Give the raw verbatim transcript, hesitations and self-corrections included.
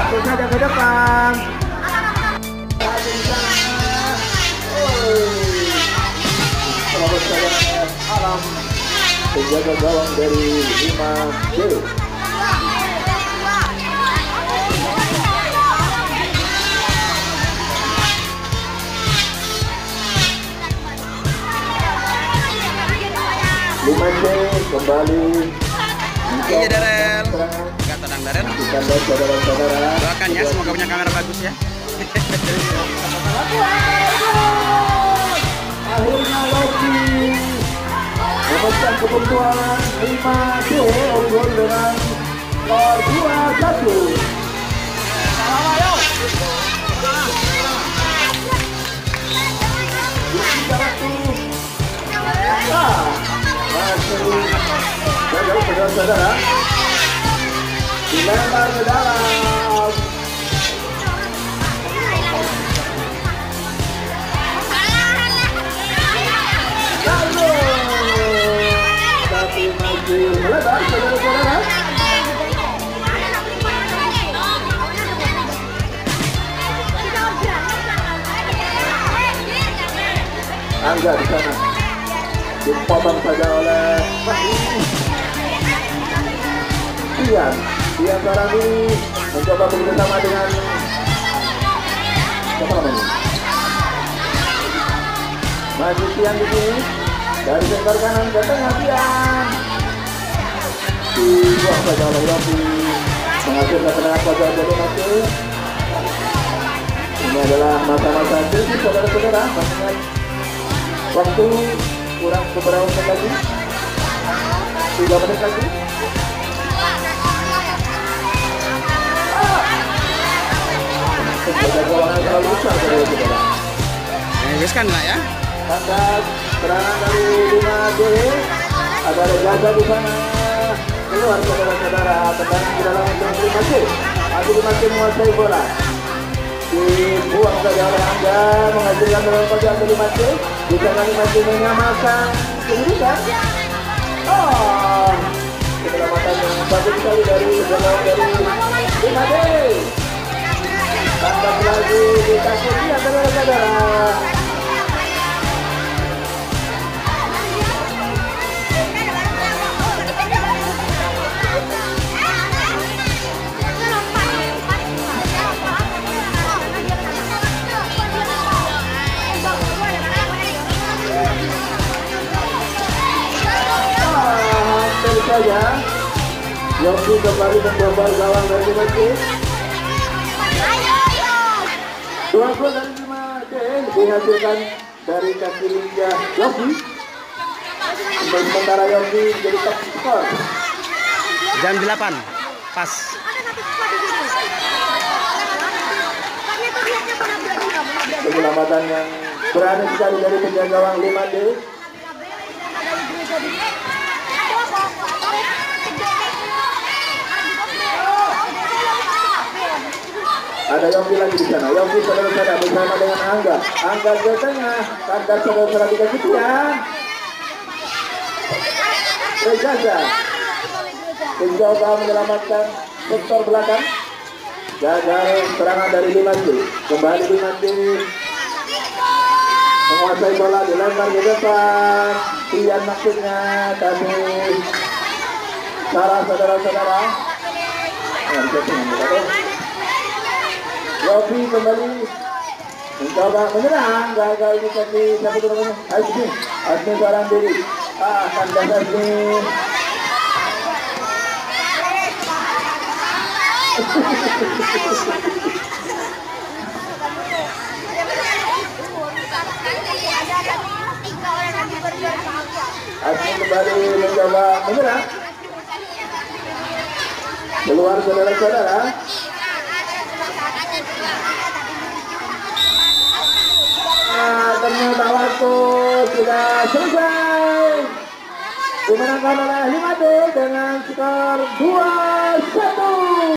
Langsung saja ke depan. Selamat saja Alam, penjaga gawang dari lima D. lima C kembali. Iya Darel, nggak tenang Darel. Saudara-saudara, Doakan ya, semoga punya kamera bagus ya. akhirnya Loki memecah kebutuhan lima D unggul dengan skor dua satu. Masih saudara-saudara dilempar ke dalam. Lalu tapi masih melebar saudara-saudara. Angga di sana dipotong saja oleh Ian. Ian sekarang ini mencoba bekerjasama dengan siapa namanya? Maju Ian di sini dari sektor kanan ke tengah. Ian dibuang saja oleh Yofi, menghasilkan tendangan pojok jadi mati. Ini adalah masa-masa kritis saudara-saudara. Mengingat waktu kurang beberapa menit lagi, tiga menit lagi. Penjaga gawang terlalu besar dari saudara. Eh, wis kan lah ya. Kandas serangan dari lima D. Ada Regaza di sana. Keluar saudara-saudara, tendangan di dalam untuk lima C. Masih lima C menguasai bola. Dibuang saja oleh Angga, menghasilkan dalam pojok ke lima C. Di sana lima C menyamakan kedudukan. Oh, keselamatan yang bagus sekali dari gawang dari lima D. Tambah lagi di kaki dia saudara-saudara. Saja Yogi kembali membobol gawang dari lima C. Dua gol dari lima C dihasilkan dari kaki lincah Yogi. Sementara Yogi jadi top skor. Jam delapan pas. Penyelamatan yang berani sekali dari penjaga gawang lima D. Ada Yogi lagi di sana. Yogi saudara-saudara bersama dengan Angga. Angga ke tengah. Kandas saudara-saudara di kaki tiang. Regaza mencoba menyelamatkan sektor belakang. Gagal serangan dari lima C. Kembali lima C menguasai bola, dilempar ke depan. Tian maksudnya, tapi salah saudara-saudara. Yogi kembali mencoba menyerang, gagal di kaki siapa itu namanya? Asmi, Asmi seorang diri. Ah, kandas Asmi. Asmi kembali mencoba menyerang. Keluar saudara-saudara. Nah, ternyata waktu sudah selesai. Dimenangkan oleh lima D dengan skor dua satu.